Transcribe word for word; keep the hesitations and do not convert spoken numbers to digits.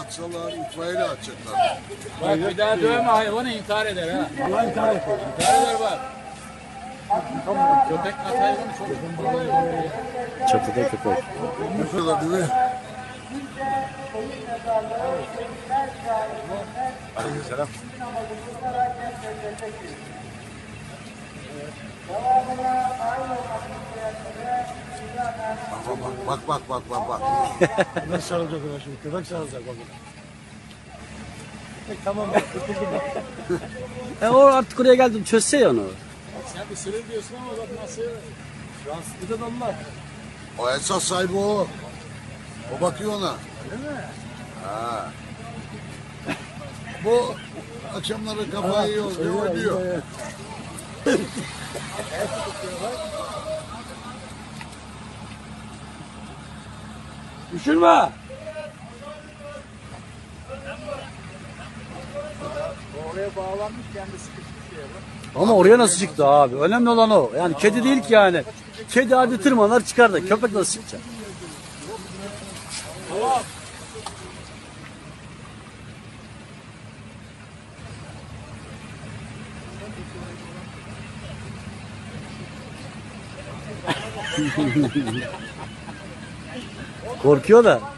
atsalar itfaiyeyle atacaklar. Bak bir daha dövme hayvanı intihar eder ha. Allah intihar ediyor. İntihar eder bak. Köpek at hayvanı çok kolay oluyor. Çatıda köpek. Şurada değil mi? Aleykümselam. Bak bak bak bak bak bak. Köpek sarılacak ona şimdi. Köpek sarılacak bakın. Köpek tamam bak. E o artık oraya geldim çözse ya onu. Sen bir sürü diyorsun ama bak nasıl. Şu an sıkıntı onlar. O esas sahibi o. O bakıyor ona. Öyle mi? Ha. Bu akşamları kafayı yiyor, oynuyor. Düşürme. Oraya bağlanmış kendi sıkışmış diye bak. Ama oraya nasıl çıktı abi? Önemli olan o. Yani kedi değil ki yani. Kedi hadi tırmanar çıkar da köpek nasıl çıkacak? Tamam. Korkuyor da.